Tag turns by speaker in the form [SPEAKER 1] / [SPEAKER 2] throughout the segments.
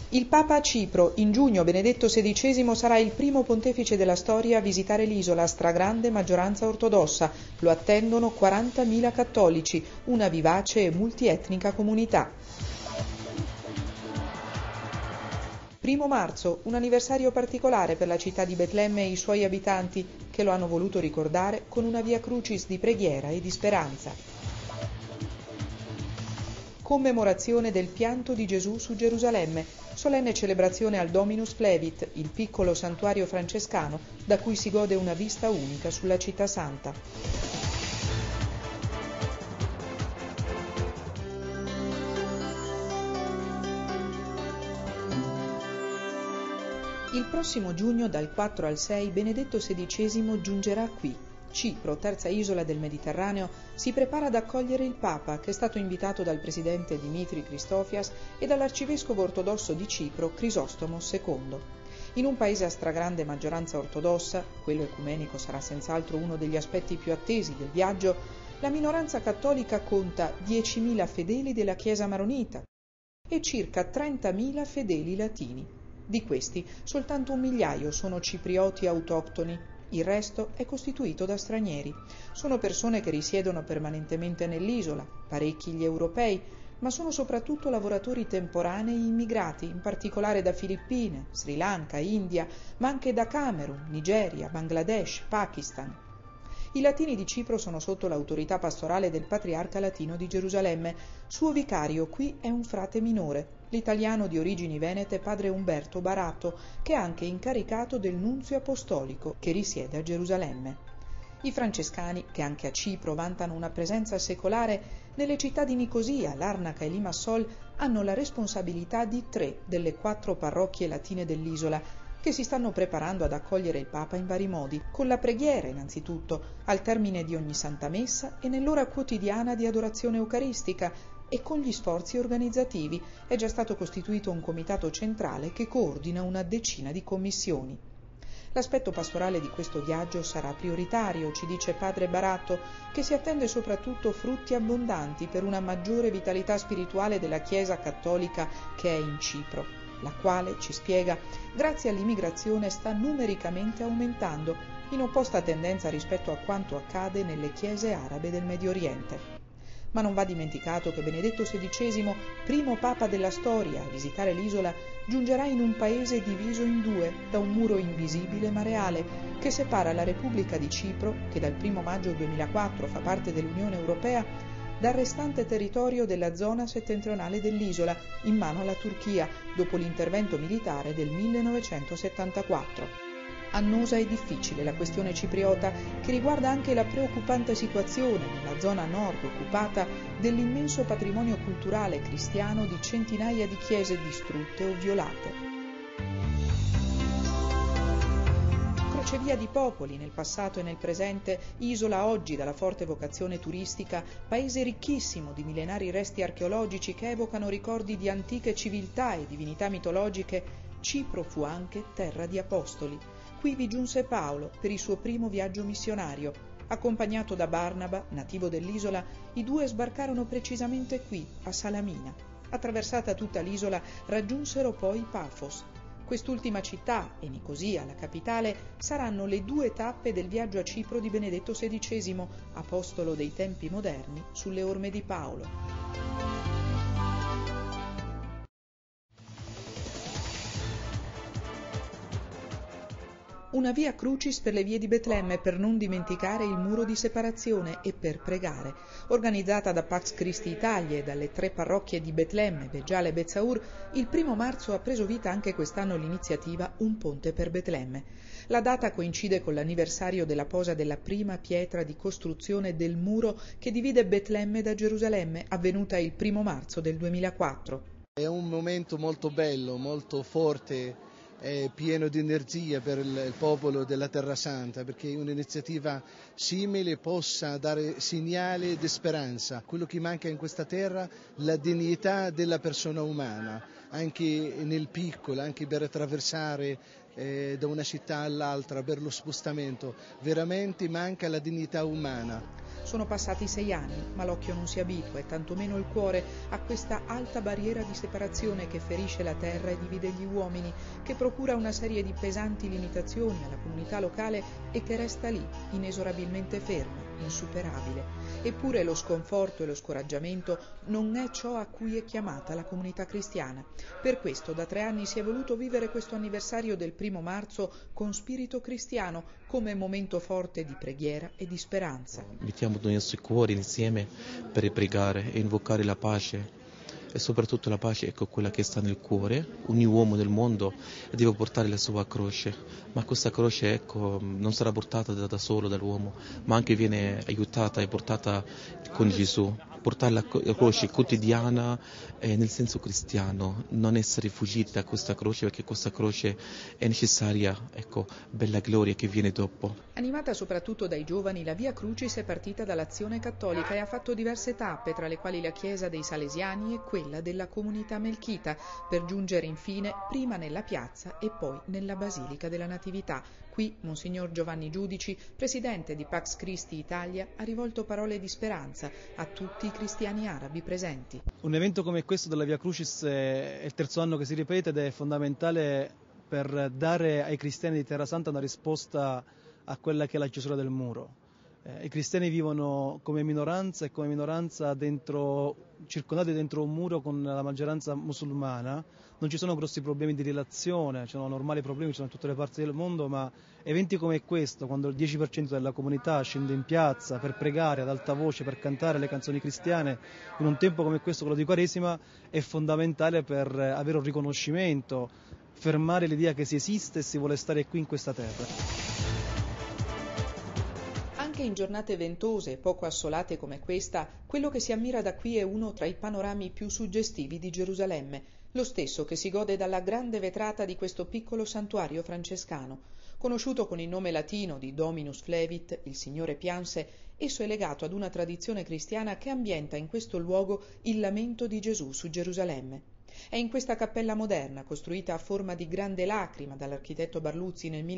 [SPEAKER 1] Il Papa a Cipro. In giugno Benedetto XVI sarà il primo pontefice della storia a visitare l'isola a stragrande maggioranza ortodossa. Lo attendono 40.000 cattolici, una vivace e multietnica comunità. 1 marzo, un anniversario particolare per la città di Betlemme e i suoi abitanti, che lo hanno voluto ricordare con una Via Crucis di preghiera e di speranza. Commemorazione del pianto di Gesù su Gerusalemme, solenne celebrazione al Dominus Flevit, il piccolo santuario francescano da cui si gode una vista unica sulla città santa. Il prossimo giugno, dal 4 al 6, Benedetto XVI giungerà qui. Cipro, terza isola del Mediterraneo, si prepara ad accogliere il Papa, che è stato invitato dal presidente Dimitri Christofias e dall'arcivescovo ortodosso di Cipro, Crisostomo II. In un paese a stragrande maggioranza ortodossa, quello ecumenico sarà senz'altro uno degli aspetti più attesi del viaggio, la minoranza cattolica conta 10.000 fedeli della Chiesa maronita e circa 30.000 fedeli latini. Di questi, soltanto 1 migliaio sono ciprioti autoctoni, il resto è costituito da stranieri. Sono persone che risiedono permanentemente nell'isola, parecchi gli europei, ma sono soprattutto lavoratori temporanei immigrati, in particolare da Filippine, Sri Lanka, India, ma anche da Camerun, Nigeria, Bangladesh, Pakistan. I latini di Cipro sono sotto l'autorità pastorale del patriarca latino di Gerusalemme. Suo vicario qui è un frate minore, l'italiano di origini venete padre Umberto Barato, che è anche incaricato del nunzio apostolico che risiede a Gerusalemme. I francescani, che anche a Cipro vantano una presenza secolare, nelle città di Nicosia, Larnaca e Limassol hanno la responsabilità di 3 delle 4 parrocchie latine dell'isola, che si stanno preparando ad accogliere il Papa in vari modi, con la preghiera innanzitutto, al termine di ogni Santa Messa e nell'ora quotidiana di adorazione eucaristica, e con gli sforzi organizzativi. È già stato costituito un comitato centrale che coordina una decina di commissioni. L'aspetto pastorale di questo viaggio sarà prioritario, ci dice padre Barato, che si attende soprattutto frutti abbondanti per una maggiore vitalità spirituale della Chiesa cattolica che è in Cipro, la quale, ci spiega, grazie all'immigrazione sta numericamente aumentando, in opposta tendenza rispetto a quanto accade nelle chiese arabe del Medio Oriente. Ma non va dimenticato che Benedetto XVI, primo Papa della storia a visitare l'isola, giungerà in un paese diviso in 2 da un muro invisibile ma reale che separa la Repubblica di Cipro, che dal 1 maggio 2004 fa parte dell'Unione Europea, dal restante territorio della zona settentrionale dell'isola, in mano alla Turchia, dopo l'intervento militare del 1974. Annosa e difficile la questione cipriota, che riguarda anche la preoccupante situazione nella zona nord occupata dell'immenso patrimonio culturale cristiano di centinaia di chiese distrutte o violate. Crocevia di popoli nel passato e nel presente, isola oggi dalla forte vocazione turistica, paese ricchissimo di millenari resti archeologici che evocano ricordi di antiche civiltà e divinità mitologiche, Cipro fu anche terra di apostoli. Qui vi giunse Paolo per il suo primo viaggio missionario. Accompagnato da Barnaba, nativo dell'isola, i 2 sbarcarono precisamente qui, a Salamina. Attraversata tutta l'isola, raggiunsero poi Pafos. Quest'ultima città e Nicosia, la capitale, saranno le 2 tappe del viaggio a Cipro di Benedetto XVI, apostolo dei tempi moderni, sulle orme di Paolo. Una Via Crucis per le vie di Betlemme per non dimenticare il muro di separazione e per pregare. Organizzata da Pax Christi Italia e dalle 3 parrocchie di Betlemme, Beggiale e Bezzaur, il 1 marzo ha preso vita anche quest'anno l'iniziativa Un ponte per Betlemme. La data coincide con l'anniversario della posa della prima pietra di costruzione del muro che divide Betlemme da Gerusalemme, avvenuta il 1 marzo del 2004.
[SPEAKER 2] È un momento molto bello, molto forte, pieno di energia per il popolo della Terra Santa, perché un'iniziativa simile possa dare segnale di speranza. Quello che manca in questa terra, la dignità della persona umana, anche nel piccolo, anche per attraversare da una città all'altra, per lo spostamento, veramente manca la dignità umana.
[SPEAKER 1] Sono passati 6 anni, ma l'occhio non si abitua e tantomeno il cuore a questa alta barriera di separazione che ferisce la terra e divide gli uomini, che procura una serie di pesanti limitazioni alla comunità locale e che resta lì, inesorabilmente ferma, insuperabile. Eppure lo sconforto e lo scoraggiamento non è ciò a cui è chiamata la comunità cristiana. Per questo da 3 anni si è voluto vivere questo anniversario del 1° marzo con spirito cristiano, come momento forte di preghiera e di speranza.
[SPEAKER 3] Mettiamo i nostri cuori insieme per pregare e invocare la pace. E soprattutto la pace, ecco, quella che sta nel cuore. Ogni uomo del mondo deve portare la sua croce, ma questa croce, ecco, non sarà portata da solo dall'uomo, ma anche viene aiutata e portata con Gesù. Portare la croce quotidiana nel senso cristiano, non essere fuggiti da questa croce, perché questa croce è necessaria, ecco, per la gloria che viene dopo.
[SPEAKER 1] Animata soprattutto dai giovani, la Via Crucis è partita dall'Azione Cattolica e ha fatto diverse tappe, tra le quali la chiesa dei Salesiani e quella della comunità melchita, per giungere infine prima nella piazza e poi nella Basilica della Natività. Qui Monsignor Giovanni Giudici, presidente di Pax Christi Italia, ha rivolto parole di speranza a tutti i cristiani arabi presenti.
[SPEAKER 4] Un evento come questo della Via Crucis è il 3° anno che si ripete ed è fondamentale per dare ai cristiani di Terrasanta una risposta a quella che è la chiusura del muro. I cristiani vivono come minoranza e come minoranza circondati dentro un muro con la maggioranza musulmana. Non ci sono grossi problemi di relazione, ci sono normali problemi, ci sono in tutte le parti del mondo, ma eventi come questo, quando il 10% della comunità scende in piazza per pregare ad alta voce, per cantare le canzoni cristiane, in un tempo come questo, quello di Quaresima, è fondamentale per avere un riconoscimento, fermare l'idea che si esiste e si vuole stare qui in questa terra.
[SPEAKER 1] Anche in giornate ventose e poco assolate come questa, quello che si ammira da qui è uno tra i panorami più suggestivi di Gerusalemme, lo stesso che si gode dalla grande vetrata di questo piccolo santuario francescano. Conosciuto con il nome latino di Dominus Flevit, il Signore pianse, esso è legato ad una tradizione cristiana che ambienta in questo luogo il lamento di Gesù su Gerusalemme. È in questa cappella moderna, costruita a forma di grande lacrima dall'architetto Barluzzi nel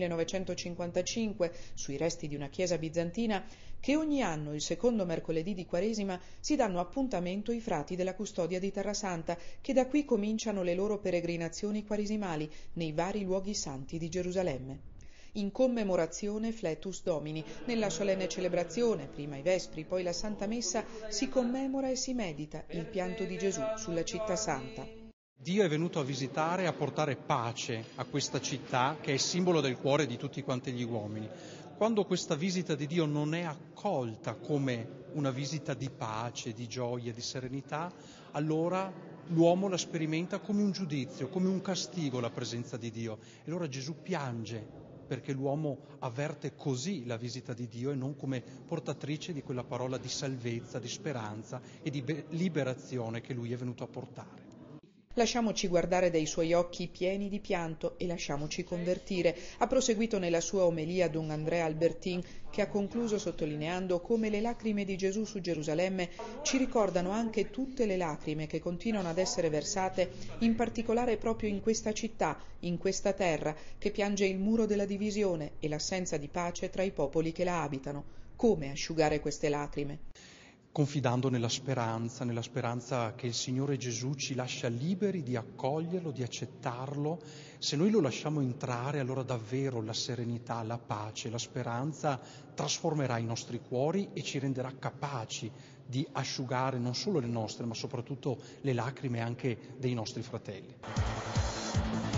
[SPEAKER 1] 1955, sui resti di una chiesa bizantina, che ogni anno, il 2° mercoledì di Quaresima, si danno appuntamento i frati della Custodia di Terrasanta, che da qui cominciano le loro peregrinazioni quaresimali nei vari luoghi santi di Gerusalemme. In commemorazione Fletus Domini, nella solenne celebrazione, prima i Vespri, poi la Santa Messa, si commemora e si medita il pianto di Gesù sulla città santa.
[SPEAKER 5] Dio è venuto a visitare e a portare pace a questa città che è simbolo del cuore di tutti quanti gli uomini. Quando questa visita di Dio non è accolta come una visita di pace, di gioia, di serenità, allora l'uomo la sperimenta come un giudizio, come un castigo la presenza di Dio. E allora Gesù piange perché l'uomo avverte così la visita di Dio e non come portatrice di quella parola di salvezza, di speranza e di liberazione che Lui è venuto a portare.
[SPEAKER 1] Lasciamoci guardare dai suoi occhi pieni di pianto e lasciamoci convertire, ha proseguito nella sua omelia Don Andrea Albertin, che ha concluso sottolineando come le lacrime di Gesù su Gerusalemme ci ricordano anche tutte le lacrime che continuano ad essere versate, in particolare proprio in questa città, in questa terra, che piange il muro della divisione e l'assenza di pace tra i popoli che la abitano. Come asciugare queste lacrime?
[SPEAKER 5] Confidando nella speranza che il Signore Gesù ci lascia liberi di accoglierlo, di accettarlo. Se noi lo lasciamo entrare, allora davvero la serenità, la pace, la speranza trasformerà i nostri cuori e ci renderà capaci di asciugare non solo le nostre, ma soprattutto le lacrime anche dei nostri fratelli.